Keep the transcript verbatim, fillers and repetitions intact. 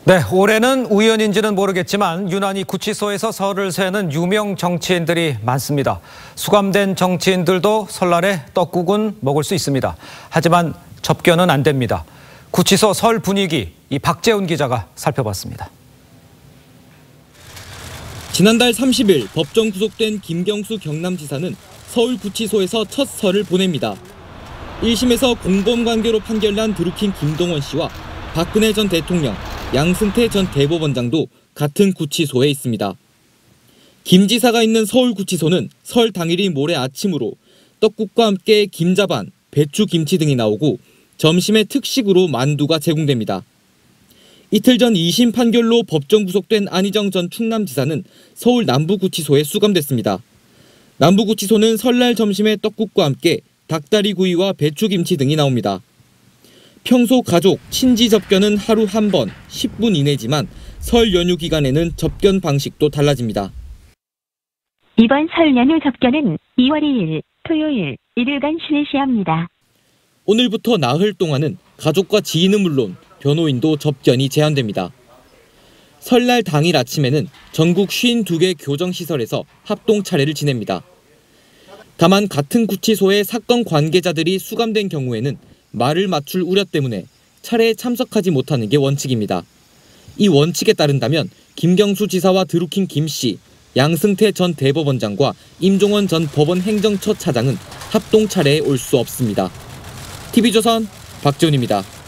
네, 올해는 우연인지는 모르겠지만 유난히 구치소에서 설을 세는 유명 정치인들이 많습니다. 수감된 정치인들도 설날에 떡국은 먹을 수 있습니다. 하지만 접견은 안 됩니다. 구치소 설 분위기, 이 박재훈 기자가 살펴봤습니다. 지난달 삼십일 법정 구속된 김경수 경남지사는 서울구치소에서 첫 설을 보냅니다. 일 심에서 공범관계로 판결난 드루킹 김동원 씨와 박근혜 전 대통령, 양승태 전 대법원장도 같은 구치소에 있습니다. 김 지사가 있는 서울구치소는 설 당일이 모레 아침으로 떡국과 함께 김자반, 배추김치 등이 나오고 점심에 특식으로 만두가 제공됩니다. 이틀 전 이 심 판결로 법정 구속된 안희정 전 충남지사는 서울 남부구치소에 수감됐습니다. 남부구치소는 설날 점심에 떡국과 함께 닭다리구이와 배추김치 등이 나옵니다. 평소 가족, 친지 접견은 하루 한 번, 십 분 이내지만 설 연휴 기간에는 접견 방식도 달라집니다. 이번 설 연휴 접견은 이월 이일 토요일 일일간 쉬는 시합니다. 오늘부터 나흘 동안은 가족과 지인은 물론 변호인도 접견이 제한됩니다. 설날 당일 아침에는 전국 오십이 개 교정시설에서 합동 차례를 지냅니다. 다만 같은 구치소에 사건 관계자들이 수감된 경우에는 말을 맞출 우려 때문에 차례에 참석하지 못하는 게 원칙입니다. 이 원칙에 따른다면 김경수 지사와 드루킹 김 씨, 양승태 전 대법원장과 임종원 전 법원 행정처 차장은 합동 차례에 올 수 없습니다. 티비조선 박재훈입니다.